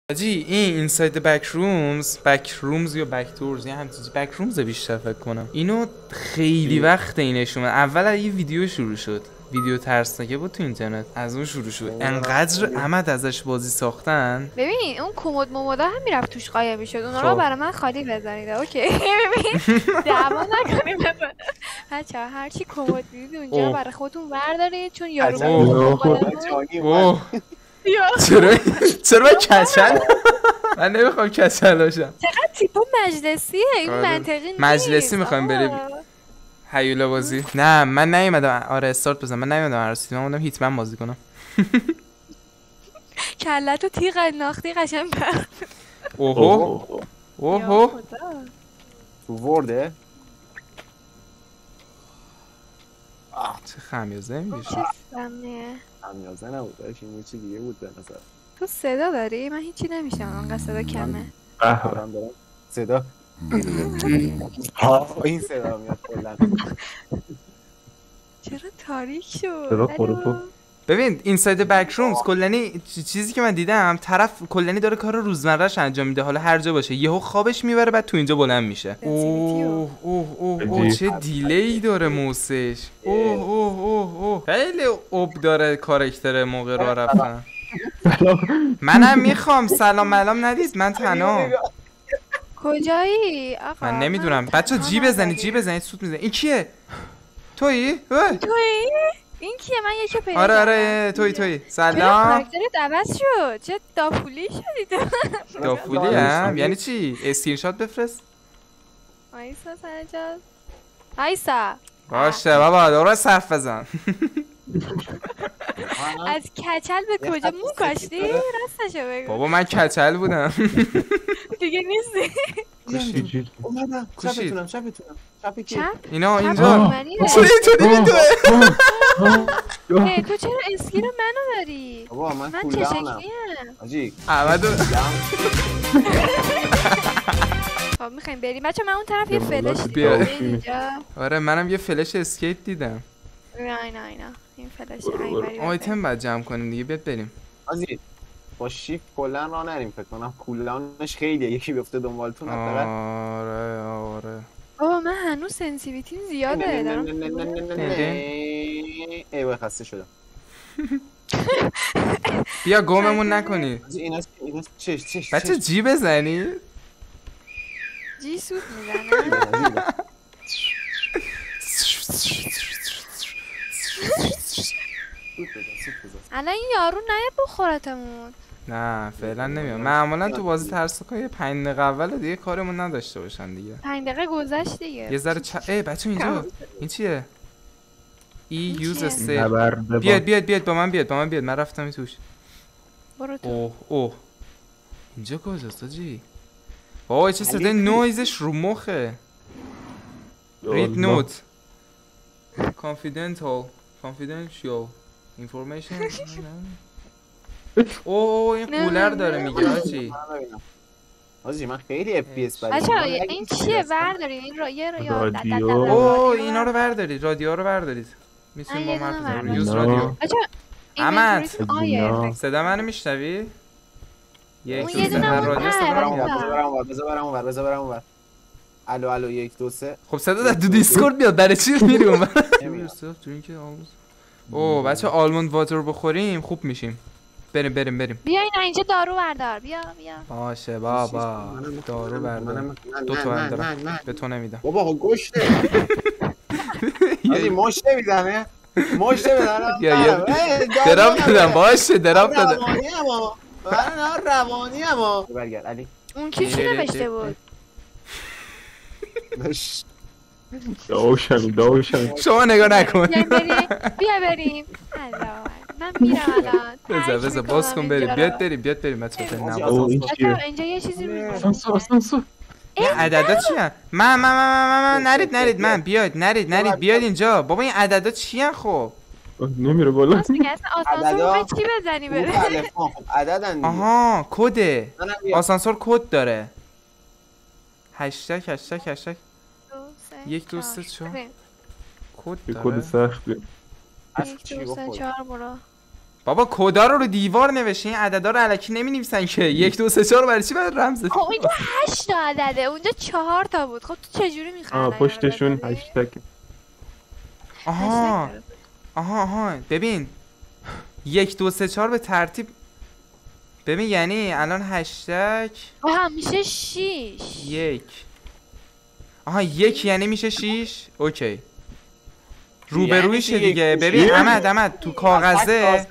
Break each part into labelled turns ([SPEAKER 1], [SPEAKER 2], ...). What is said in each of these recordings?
[SPEAKER 1] آجی این اینساید بک رومز یا بک دورز یه همچین بک رومز بیشتر فکر کنم. اینو خیلی وقت اینشون اول یه ویدیو شروع شد، ویدیو ترسناکه بود تو اینترنت، از اون شروع شد. انقدر عمد ازش بازی ساختن.
[SPEAKER 2] ببین اون کمد مودا هم میرفت توش قایم میشد، اونا رو برای من خالی بزنید. اوکی ببین دعوا نکنیم بچه‌ها، هر چی کمد دیدید اونجا برای خودتون بردارید، چون یارو
[SPEAKER 1] چرا کچل؟ من نمیخوام کچل باشم.
[SPEAKER 2] چقدر تیپو مجلسیه این، منطقی نیست.
[SPEAKER 1] مجلسی میخوایم بریم هیولا بازی. نه من نیومدم. آره استارت بزن. من نیومدم عروسی، من اومدم هیتمن بازی کنم.
[SPEAKER 2] کلتو تیغ انداختی قشنگ پر.
[SPEAKER 1] اوهو
[SPEAKER 3] تو ورده؟
[SPEAKER 1] چه خمیازه میگیش.
[SPEAKER 2] چه سمنه؟
[SPEAKER 3] خمیازه نبود، این یه چی دیگه بود به نظر.
[SPEAKER 2] تو صدا داری؟ من هیچی نمیشنم، انقدر صدا کمه.
[SPEAKER 3] دارم صدا این صدا میاد کلا.
[SPEAKER 2] چرا تاریک شد؟
[SPEAKER 1] ببین اینساید بک رومز کلنی چیزی که من دیدم، طرف کلنی داره کار روزمرهش انجام میده، حالا هر جا باشه یهو خوابش میبره بعد تو اینجا بلند میشه. اوه چه دیلی داره موسش. اوه خیلی اوب داره کاراکتر موقع راه رفتن. منم میخوام. سلام ملام ندید، من تنها.
[SPEAKER 2] کجایی آقا؟
[SPEAKER 1] من نمیدونم. بچه جی بزنید سود میزنید. این کیه؟ تویی؟
[SPEAKER 2] این کیه؟ من یکی پیدا
[SPEAKER 1] آره تویی. سلام.
[SPEAKER 2] کاراکترت عوض شد، چه دافولی شدی تو.
[SPEAKER 1] دافولی هم؟ یعنی چی؟ اسکرین شات بفرست.
[SPEAKER 2] آیسا سرجاد آیسا
[SPEAKER 1] باشه بابا درست حرف بزن.
[SPEAKER 2] از کچل به کجا مو کاشتی؟ راستشو بگو.
[SPEAKER 1] بابا من کچل بودم.
[SPEAKER 2] دیگه نیستی.
[SPEAKER 3] اومدم. چپتونم.
[SPEAKER 2] چپ؟
[SPEAKER 1] اینا اینجا.
[SPEAKER 2] چرا
[SPEAKER 1] تو دیدی
[SPEAKER 2] تو چرا اسکین منو داری؟
[SPEAKER 3] بابا من
[SPEAKER 2] چه شکلیم؟
[SPEAKER 3] آجی
[SPEAKER 1] احمدو.
[SPEAKER 2] خب میخوایم بریم بچه. من اون طرف یه فلش
[SPEAKER 1] بیار.
[SPEAKER 2] دیدم اینجا.
[SPEAKER 1] آره منم یه فلش اسکیپ دیدم.
[SPEAKER 2] اینا این فلش
[SPEAKER 1] آیتم بعد جمع کنیم دیگه. بیاد بریم.
[SPEAKER 3] آجی با شیفت کلا راه نریم، فکر کنم کولانش خیلیه، یکی بیفته دنبالتون حداقل.
[SPEAKER 1] آره
[SPEAKER 2] بابا من هنوز سنسیویتیم زیاده دارم.
[SPEAKER 3] ایوه خسته شدم.
[SPEAKER 1] بیا گممون نکنی.
[SPEAKER 3] اینا چش
[SPEAKER 1] بچه جی بزنی؟
[SPEAKER 2] جی سود میزنه. الان این یارو نیاد بخورتمون.
[SPEAKER 1] نه فعلا نمیام. معمولا تو بازی ترسناکای 5 دقیقه اول دیگه کارمون نداشته باشن دیگه.
[SPEAKER 2] 5 دقیقه گذشت دیگه.
[SPEAKER 1] یه ذره بچه اینجا این چیه؟ یوز است. بیاد با من بیاد. من رفتم این توش.
[SPEAKER 2] برو تو.
[SPEAKER 1] اوه اینجا کجاست آجی؟ بابا چه صدای نویزش رو مخه. read note confidential information. این کولر داره میگه
[SPEAKER 3] آجی من خیلی اف پی اس
[SPEAKER 2] بچه این چیه؟ بردارید این
[SPEAKER 1] اینا رو بردارید. رادیو رو بردارید. میتونیم با من حرف بزنیم. یوز رادیو. احمد صدا منو میشنوی؟ یک دو سه رادیو
[SPEAKER 3] صدا برم اونور. الو 1 2 3.
[SPEAKER 1] خب صدا در تو دیسکورد بیاد. برای چی میری اونور؟ اوه بچه آلموند واتر بخوریم خوب میشیم. بریم.
[SPEAKER 2] بیا اینجا دارو بردار. بیا
[SPEAKER 1] باشه بابا دارو بردار. 2 تومن دارم به تو نمیدم.
[SPEAKER 3] بابا گوشته. آجی مشت نمیدم.
[SPEAKER 1] درام دادم. باشه درام دادم.
[SPEAKER 3] روانی اما برگرد علی.
[SPEAKER 2] اون کی چی نوشته بود؟
[SPEAKER 4] داوشم
[SPEAKER 1] شما نگاه نکن.
[SPEAKER 2] بیا بریم. من میرم الان.
[SPEAKER 1] بذار باز کن بریم. بیاد بریم بچه.
[SPEAKER 2] اینجا یه چیزی رو
[SPEAKER 4] آسانسور.
[SPEAKER 1] این عددا چیه؟ من نرید من بیاید. نرید بیاید اینجا. بابا این عددا چیه خب؟
[SPEAKER 4] نمیره بالا.
[SPEAKER 2] آسانسور چی بزنی بره؟
[SPEAKER 3] عددن.
[SPEAKER 1] آها کده. آسانسور کد داره. هشتگ 1 2 3 4 کد داره.
[SPEAKER 4] کد سخته.
[SPEAKER 2] 1 2 3 4 برو.
[SPEAKER 1] بابا کدا رو دیوار نوشته، این عددا رو الکی نمی‌نویسن که 1 2 3 4 برای چی باید رمز؟
[SPEAKER 2] خب اینجا 8 تا عدده، اونجا 4 تا بود. خب تو چجوری میخوای؟
[SPEAKER 4] پشتشون هشتگ.
[SPEAKER 1] آها ببین 1 2 3 4 به ترتیب. ببین یعنی الان هشتگ
[SPEAKER 2] میشه 6.
[SPEAKER 1] 1. آها 1 یعنی میشه 6. اوکی. روبرویشه دیگه. ببین احمد تو کاغذه.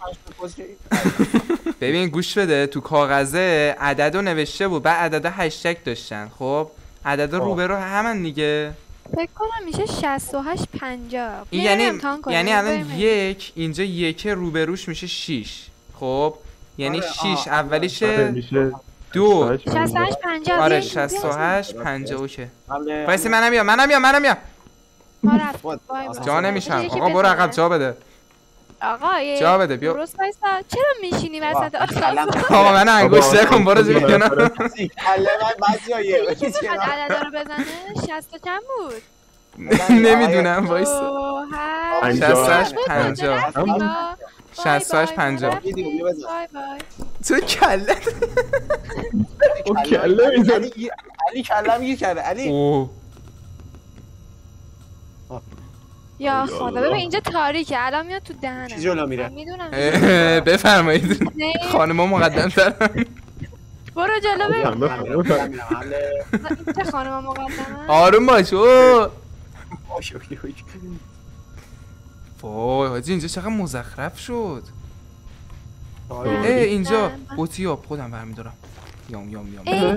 [SPEAKER 1] ببین گوش بده، تو کاغذه عددو نوشته بود، بعد عددا هشتگ داشتن. خب عددا روبرو همن دیگه.
[SPEAKER 2] فکر کنم میشه 68 50.
[SPEAKER 1] این یعنی الان 1 اینجا 1 روبروش میشه 6. خب یعنی 6 اولیشه 2
[SPEAKER 2] 68 50.
[SPEAKER 1] آره 68 50. اوکی وایسی منم میام جا نمیشم. آقا برو عقب جا بده.
[SPEAKER 2] آقا
[SPEAKER 1] جا بده بیا.
[SPEAKER 2] درست وایسا. چرا میشینی وسط
[SPEAKER 1] آقا من انگشت نکن برو جلو کنار.
[SPEAKER 3] کله من بچه‌ها
[SPEAKER 2] کی میخواد عددا رو بزنه؟ 60 چند بود؟
[SPEAKER 1] نمیدونم وایسا. 68 50 68 50.
[SPEAKER 2] بای بای.
[SPEAKER 1] تو کله
[SPEAKER 4] او کله میزنی.
[SPEAKER 3] علی کله میگه کرده علی.
[SPEAKER 1] اوه
[SPEAKER 2] یا خدا ببین اینجا تاریکه، الان میاد تو دهنم.
[SPEAKER 3] کی جلو میره؟
[SPEAKER 2] میدونم.
[SPEAKER 1] بفرمایید خانما مقدم ترن.
[SPEAKER 2] برو جلو برو.
[SPEAKER 3] حمله.
[SPEAKER 2] چه خانما مقدمه؟
[SPEAKER 1] آروم باش.
[SPEAKER 3] اوه
[SPEAKER 1] وای حاجی اینجا چقدر مزخرف شد. اینجا بوتیاب خودم برمیدارم. یام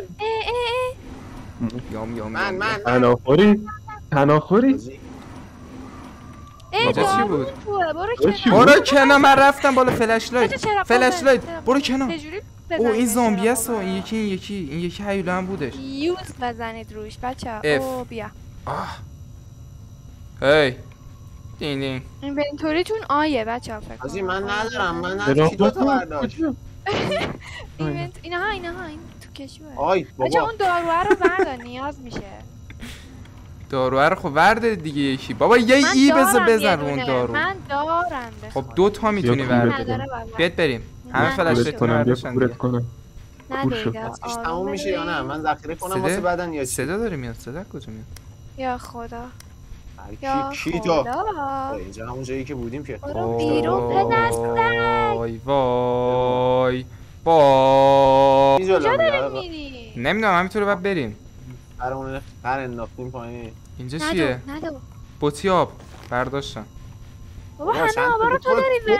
[SPEAKER 3] من
[SPEAKER 4] تناخوری
[SPEAKER 1] اینجا چی بود؟
[SPEAKER 2] برو
[SPEAKER 1] کنار. من رفتم بالا فلش لایت. برو کنار. او این زامبی است و این یکی هیولا هم بودش.
[SPEAKER 2] یوز بزنید روش بچه‌ها. او بیا.
[SPEAKER 1] هی دین
[SPEAKER 2] اینوینتوریتون آیه بچه‌ها فکر کنم.
[SPEAKER 3] من ندارم. من ندارم. کی دو تا برداشت؟
[SPEAKER 2] اینها این تو کشوه.
[SPEAKER 3] آی
[SPEAKER 2] بچه
[SPEAKER 3] بابا
[SPEAKER 2] اون داروه رو بردار نیاز میشه.
[SPEAKER 1] داروه رو خب ورده دیگه یکی. بابا یه ای بزن رو اون دارو.
[SPEAKER 2] من دارم.
[SPEAKER 1] خب 2 تا میتونی ورده. بیاد بریم. همه فلش
[SPEAKER 4] کنم.
[SPEAKER 3] تموم میشه یا نه؟ من ذخیره کنم واسه بعدن یا
[SPEAKER 1] صدا داره میاد. صدا کجا میاد؟
[SPEAKER 2] یا خدا.
[SPEAKER 3] کی تو؟ اینجا همون جایی که بودیم که.
[SPEAKER 2] برو بیرون پدستک.
[SPEAKER 1] وای
[SPEAKER 2] کجا داریم میری؟
[SPEAKER 1] نمیدونم همینطوره باید بریم.
[SPEAKER 3] برامون هر انداختیم پایین.
[SPEAKER 1] اینجا چیه؟ بوتیاب برداشتم.
[SPEAKER 2] بابا حنا برو تو داری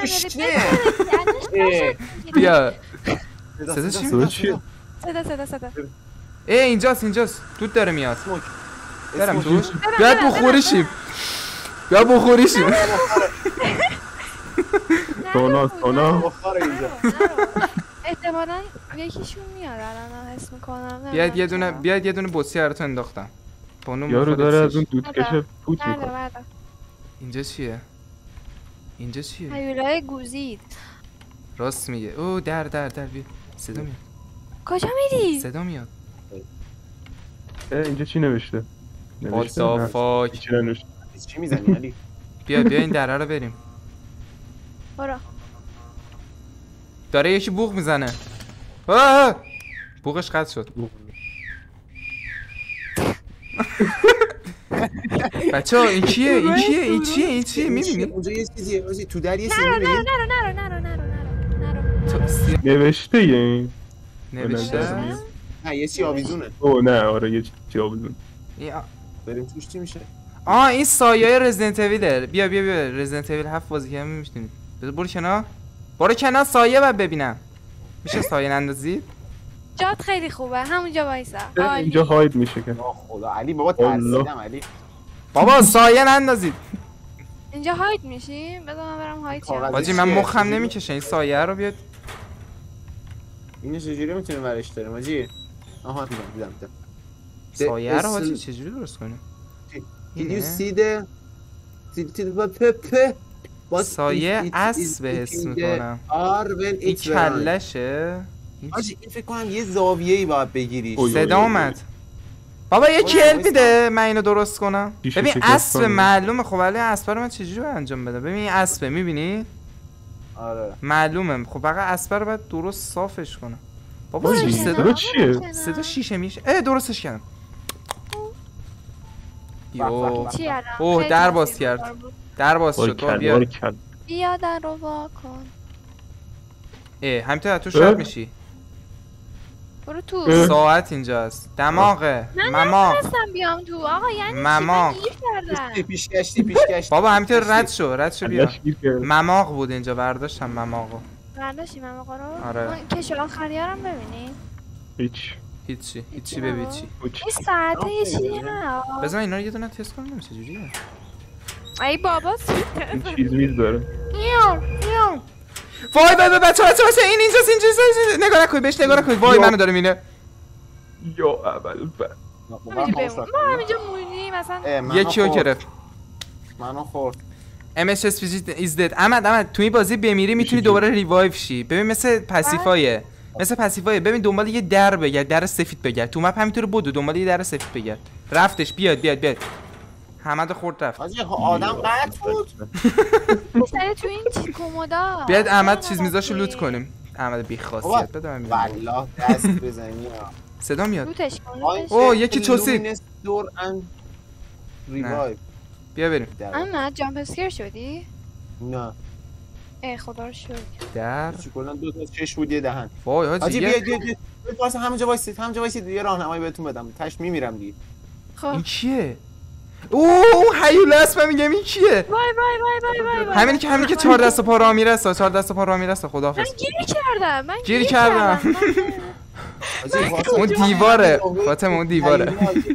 [SPEAKER 1] بیا.
[SPEAKER 4] صدا چیه؟
[SPEAKER 2] صدا
[SPEAKER 1] اینجاست دود داره میاد. برم توش. بیاد بخوریشیم.
[SPEAKER 4] تونا
[SPEAKER 3] بخار اینجا.
[SPEAKER 2] احتمالاً یکیشون میاد الان حس میکنم.
[SPEAKER 1] بیاد یه دونه بوسی براتون انداختم.
[SPEAKER 4] یارو داره از اون دود کشه پوت میکنه.
[SPEAKER 1] اینجا چیه؟
[SPEAKER 2] هیولای گوزید.
[SPEAKER 1] راست میگه. او در بیا. صدا میاد.
[SPEAKER 2] کجا میری؟
[SPEAKER 1] صدا میاد.
[SPEAKER 4] اینجا چی نوشته؟
[SPEAKER 1] فاک
[SPEAKER 3] چی میزنی علی؟
[SPEAKER 1] بیا این دره رو بریم.
[SPEAKER 2] برو.
[SPEAKER 1] داره یکی بوق میزنه. بوقش قطع شد. بچه ها این چیه میبینی؟
[SPEAKER 3] اونجا یه چیزیه تو در یه چیزی میبینی؟
[SPEAKER 2] نرو.
[SPEAKER 4] نوشته این
[SPEAKER 3] نه یه چی آویزونه.
[SPEAKER 4] او نه آره یه چی آویزون.
[SPEAKER 3] بریم توش چی میشه؟
[SPEAKER 1] این سایه رزیدنت اویل. بیا رزیدنت اویل 7 بازی کردم میشتونید. برو کنار سایه بعد ببینم. میشه سایه نندازی؟
[SPEAKER 2] جات خیلی خوبه همونجا وایسا.
[SPEAKER 4] اینجا هاید میشه که.
[SPEAKER 3] خدا علی بابا ترسیدم علی.
[SPEAKER 1] بابا سایه نندازید.
[SPEAKER 2] اینجا هاید میشیم؟ بذار من برم هاید شم.
[SPEAKER 1] باجی من مخم نمیکشه این سایه رو بیاد.
[SPEAKER 3] اینو چجوری میتونیم ورش داریم حاجی؟ آها دیدم.
[SPEAKER 1] سایه رو حاجی چجوری درست کنیم؟
[SPEAKER 3] Did you see the
[SPEAKER 1] سایه اسب حس میکنم. این کلشه.
[SPEAKER 3] حاجی این فکر کنم یه زاویه‌ای باید بگیری.
[SPEAKER 1] صدا اومد. بابا یه کل میده من اینو درست کنم. ببین اسب معلومه. خب ولی اسب رو من چجوری انجام بدم؟ ببین این اسب میبینی؟
[SPEAKER 3] آره
[SPEAKER 1] معلومه. خب فقط اسبر رو باید درست صافش کنم. بابا
[SPEAKER 4] بابا،
[SPEAKER 1] صدا
[SPEAKER 4] چیه؟
[SPEAKER 1] صدا شیشه میشه. درستش کردم. یو
[SPEAKER 2] چی الان؟
[SPEAKER 1] اوه
[SPEAKER 2] خیلی
[SPEAKER 1] در باز
[SPEAKER 2] تاثیرگذار
[SPEAKER 1] کرد.
[SPEAKER 2] بود.
[SPEAKER 1] در باز شد. بابا بیا.
[SPEAKER 2] بیا در رو وا کن.
[SPEAKER 1] همینطور تو شب میشی.
[SPEAKER 2] برو تو.
[SPEAKER 1] ساعت اینجاست. دماغه.
[SPEAKER 2] من نمی‌خواستم بیام تو آقا، یعنی
[SPEAKER 1] مماغ.
[SPEAKER 2] چی؟ من گیر کردم.
[SPEAKER 3] پیشگشتی
[SPEAKER 1] بابا همینطور رد شو بیا.
[SPEAKER 4] بیا.
[SPEAKER 1] مماغ بود اینجا، برداشتم مماغو.
[SPEAKER 2] برداشتی مماغ رو؟
[SPEAKER 1] آره.
[SPEAKER 2] اون کش آخریارم ببینی.
[SPEAKER 1] هیچی ببین چی.
[SPEAKER 2] این ساعته یه چیزی نه.
[SPEAKER 1] بذار اینا رو یه دونه تست کنم چه جوریه.
[SPEAKER 2] ای بابا
[SPEAKER 4] این چیز میز داره.
[SPEAKER 1] وای بچه این اینجاست. نگاه نکنید بهش، نگاه نکنید. وای منو داره مینه.
[SPEAKER 4] یا اول
[SPEAKER 2] ما همینجا موندیم مثلا.
[SPEAKER 1] یکی رو گرفت.
[SPEAKER 3] منو خورد.
[SPEAKER 1] MSS is dead. احمد تو این بازی بمیری میتونی دوباره ریوایو شی. ببین مثل پسیفایه. ببین دنبال یه در بگرد، در سفید بگرد. تو مپ همینطور بود، دنبال یه در سفید بگرد. رفتش. بیاد. حمد خورد رفت.
[SPEAKER 3] آدم قطع بود.
[SPEAKER 2] سر تو این چی کمودا.
[SPEAKER 1] بیاد احمد چیز میزاشو لوت کنیم. احمد بی خاصیت بده من میبینم.
[SPEAKER 3] والله دست بزنی.
[SPEAKER 1] صدا میاد.
[SPEAKER 2] لوتش کن.
[SPEAKER 1] اوه یکی چوسی.
[SPEAKER 3] دور ان ریوایو.
[SPEAKER 1] بیا بریم.
[SPEAKER 2] احمد جامپ اسکر شدی؟
[SPEAKER 3] نه.
[SPEAKER 2] ای خدا رو شکر.
[SPEAKER 1] در
[SPEAKER 3] کلا دو تا چش بود یه دهن.
[SPEAKER 1] وای حاجی
[SPEAKER 3] بیا واسه همونجا وایسید یه راهنمایی بهتون بدم. تاش میمیرم دیگه.
[SPEAKER 2] خب
[SPEAKER 1] این کیه؟ اوه هیوله است. من میگم این کیه؟
[SPEAKER 2] وای
[SPEAKER 1] همینی که 4 دست و پا راه میرسه. 4 دست و پا راه میرسه. خداحافظ.
[SPEAKER 2] من گیر
[SPEAKER 1] گیر
[SPEAKER 2] کردم.
[SPEAKER 1] اون دیواره. فاطمه اون دیواره.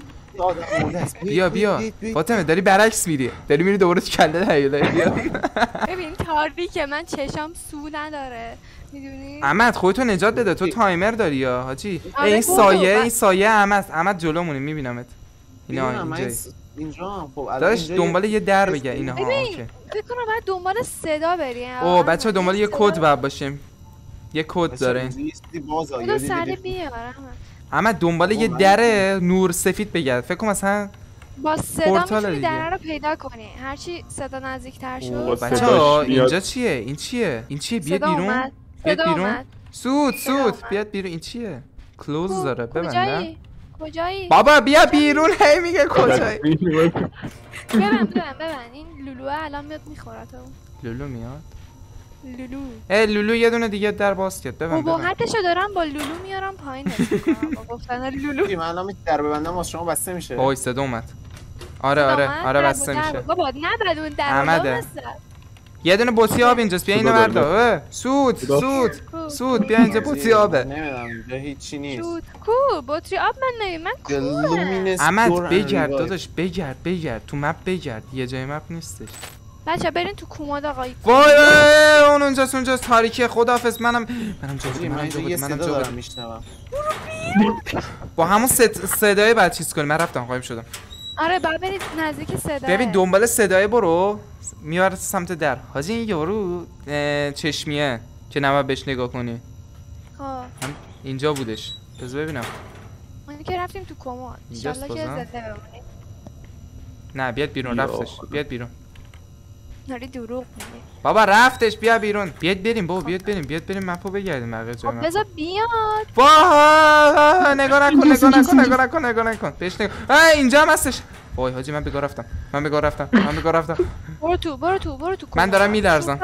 [SPEAKER 1] بیا فاطمه داری برعکس میری. داری میری دوباره کله هیوله. بیا
[SPEAKER 2] ببین تاریکه، من چشام سو نداره میدونی.
[SPEAKER 1] احمد خودتو نجات بده. تو تایمر داری یا حاجی؟
[SPEAKER 2] آره،
[SPEAKER 1] این سایه احمد جلومونی میبینمت. اینا
[SPEAKER 3] اینجا خب
[SPEAKER 1] داش دنبال یه در بگه اینها.
[SPEAKER 2] اوکی فکر کنم بعد دنبال صدا بریم.
[SPEAKER 1] اوه بچه‌ها دنبال یه کد باید باشیم. یه کد داره.
[SPEAKER 2] خدا سری بیار
[SPEAKER 1] احمد دنبال یه در نور سفید بگرد. فکر کنم مثلا
[SPEAKER 2] با صدا میتونی در رو پیدا کنی. هرچی صدا نزدیک‌تر شد.
[SPEAKER 1] بچه‌ها اینجا چیه؟ این چیه؟ بیاد بیرون. سود بیاد بیرون. این چیه؟ کلوز داره. ببند.
[SPEAKER 2] کجایی؟
[SPEAKER 1] بابا بیا بیرون. هی میگه کجایی؟
[SPEAKER 2] ببند این لولو الان میاد میخوره تو.
[SPEAKER 1] لولو میاد. لولو یه دونه دیگه در باز کرد. ببند.
[SPEAKER 2] بابا حدشو دارم با لولو میارم پایین. با گفتن لولو.
[SPEAKER 3] من الان در ببندم واسه شما بسته میشه.
[SPEAKER 1] وای صدا اومد. آره بسته میشه.
[SPEAKER 2] بابا نبرد اون در.
[SPEAKER 1] یه دونه بطری آب اینجاست. بیا اینو بردار. سود بیا اینجا بطری آبه.
[SPEAKER 3] نمیدونم اینجا هیچی نیست.
[SPEAKER 2] سود کو بطری آب من کوه.
[SPEAKER 1] احمد بگرد داداش. بگرد تو مپ بگرد. یه جای مپ نیستش.
[SPEAKER 2] بچا برین تو کوماد آقای.
[SPEAKER 1] وای اونجاست تاریکی. خداحافظ. منم جا
[SPEAKER 3] میشنوم.
[SPEAKER 1] با همون صدای بعد چیز کنیم. من رفتم قایم شدم.
[SPEAKER 2] آره بعد برید نزدیک صدا.
[SPEAKER 1] ببین دنبال صدای برو. میاره سمت در. حاجی این یارو چشمیه که نباید بهش نگاه کنی.
[SPEAKER 2] خب
[SPEAKER 1] اینجا بودش. بذار ببینم.
[SPEAKER 2] ما که رفتیم تو کمد. ان شاءالله که زنده بمونیم.
[SPEAKER 1] نه بیاد بیرون. رفتش. بیاد بیرون.
[SPEAKER 2] ناری دروغ میگه.
[SPEAKER 1] بابا رفتش. بیا بیرون. بیاد بریم بابا. بیاد بریم مپو بگردیم بقیه جای مپ.
[SPEAKER 2] بذار بیاد.
[SPEAKER 1] واه نگاه نکن. بهش نگاه. اینجا هم هستش. وای حاجی من بگاه رفتم.
[SPEAKER 2] برو تو.
[SPEAKER 1] من دارم میلرزم.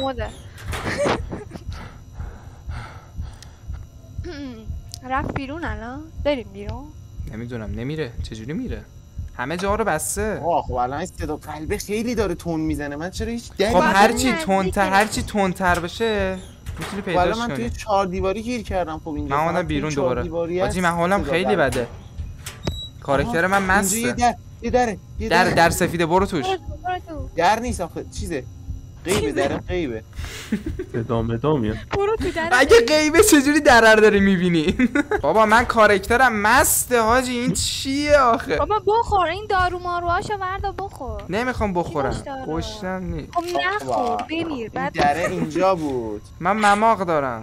[SPEAKER 2] رفت بیرون الان. بریم بیرون.
[SPEAKER 1] نمیدونم نمیره. چجوری میره؟ همه جا رو بسته.
[SPEAKER 3] خب الان صدا قلبه خیلی داره تون میزنه. من چرا هیچ
[SPEAKER 1] خب هرچی تندتر بشه میتونی پیداش کنی.
[SPEAKER 3] من توی 4 دیواری گیر کردم. خب اینجا
[SPEAKER 1] من اومدم بیرون دوباره. حاجی من حالم خیلی بده. کاراکتر من مسته.
[SPEAKER 3] یه
[SPEAKER 1] در سفیده. برو توش.
[SPEAKER 3] در نیست آخه چیزه. غیبه.
[SPEAKER 4] ادامه میاد.
[SPEAKER 2] برو تو در.
[SPEAKER 1] اگه غیبه چجوری درر داری میبینی؟ بابا من کاراکترم مسته حاجی. این چیه آخه؟
[SPEAKER 2] بابا بخور این دارو ماروهاشو وردا بخور.
[SPEAKER 1] نمیخوام بخورم. گوشتم نیست.
[SPEAKER 2] خب نخور بمیر. بعد
[SPEAKER 3] دره اینجا بود.
[SPEAKER 1] من مماغ دارم.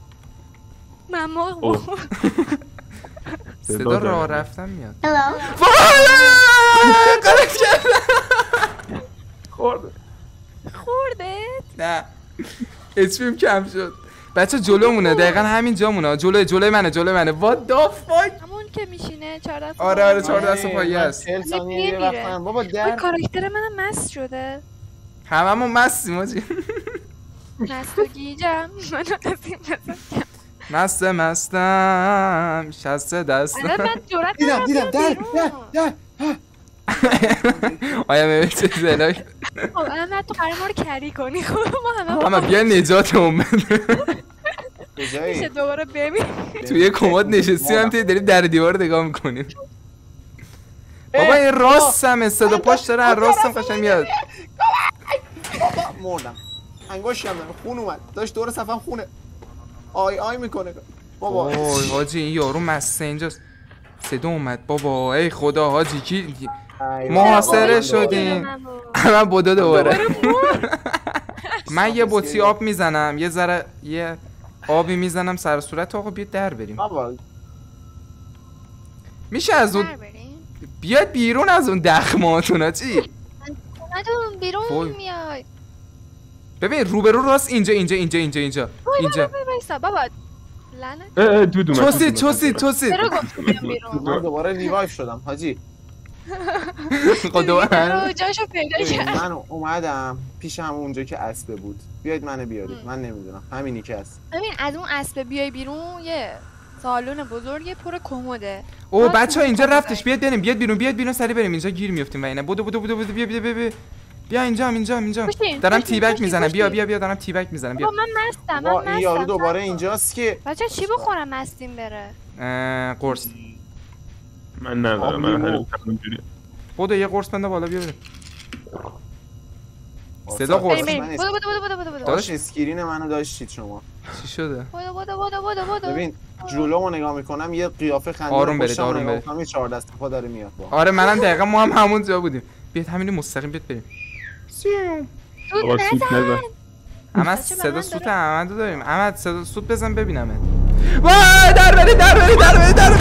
[SPEAKER 2] مماغ بخور.
[SPEAKER 1] صدا راه رفتن میاد.
[SPEAKER 4] خورده.
[SPEAKER 2] خورده؟
[SPEAKER 1] نه اچپیم کم شد. بچه جلومونه دقیقا همین جامونه. جلوی منه. what the fuck.
[SPEAKER 2] همون که میشینه 4 دست.
[SPEAKER 1] آره 4 دست پایی است.
[SPEAKER 3] 40 ثانیه یه وقت بابا در
[SPEAKER 2] کاراکتر منم مست شده.
[SPEAKER 1] هممون مستیم آجی.
[SPEAKER 2] مست و گیجم.
[SPEAKER 1] مستم شسته دستم.
[SPEAKER 2] من جرأت
[SPEAKER 3] دیدم در
[SPEAKER 1] آیا میبینی چه زلایی.
[SPEAKER 2] خب الان تو قرار ما رو کری کنی. خب ما
[SPEAKER 1] اما بیا نجات اومد.
[SPEAKER 2] میشه دوباره ببین.
[SPEAKER 1] توی کمد نشستی هم توی داریم در دیوار نگاه میکنیم. بابا این راستم صدا پاش داره از راستم قشنگ میاد.
[SPEAKER 3] مردم انگشتم داره خون اومد داشت دور صفم خونه آی میکنه بابا.
[SPEAKER 1] اوه حاجی این یارو مسته اینجاست. صدا اومد بابا ای خدا حاجی کی محاصره شدیم. من بدو دوباره. من یه بطری آب میزنم یه ذره یه آبی میزنم سر صورت آقا بیاد در بریم. میشه از اون بیاد بیرون از اون دخماتون چی؟
[SPEAKER 2] اومدون بیرون میای.
[SPEAKER 1] ببین روبرو راست اینجا
[SPEAKER 2] بابا لعنت.
[SPEAKER 4] دود اومد.
[SPEAKER 1] چوسید
[SPEAKER 2] چرا گفتم بیرون؟
[SPEAKER 3] من دوباره ریوایو شدم حاجی.
[SPEAKER 2] خدا جاشو پیدا کرد.
[SPEAKER 3] من اومدم پیش هم اونجا که اسبه بود. بیاید منو بیارید. من نمیدونم همینی که هست.
[SPEAKER 2] ببین از اون اسبه بیای بیرون یه سالن بزرگه پر کموده.
[SPEAKER 1] او بچه‌ها اینجا رفتش. بیاد بیرون سری بریم. اینجا گیر میافتیم و اینا. بدو بیا اینجا دارم تیبک میزنم. بیا دارم تیبک میزنم. بیا
[SPEAKER 2] من مستم.
[SPEAKER 3] این یارو دوباره اینجاست که
[SPEAKER 2] بچه‌ها چی بخورم مستیم بره؟
[SPEAKER 1] قرص
[SPEAKER 4] من ندارم. من همینجوری
[SPEAKER 1] بدو یه قرص بنده بالا. بیا بریم. صدا قرص.
[SPEAKER 2] بدو.
[SPEAKER 3] داداش اسکرین منو داشتید شما.
[SPEAKER 1] چی شده؟
[SPEAKER 2] بدو.
[SPEAKER 3] ببین جلومو نگاه میکنم یه قیافه خنده.
[SPEAKER 1] آروم برید.
[SPEAKER 3] 4 دست پا داره میاد.
[SPEAKER 1] آره منم دقیقاً ما هم همون جا بودیم. بیاد همین مستقیم بیاد بریم. احمد صدا سوت احمدو داریم. احمد صدا سوت بزن ببینمت. وای در بری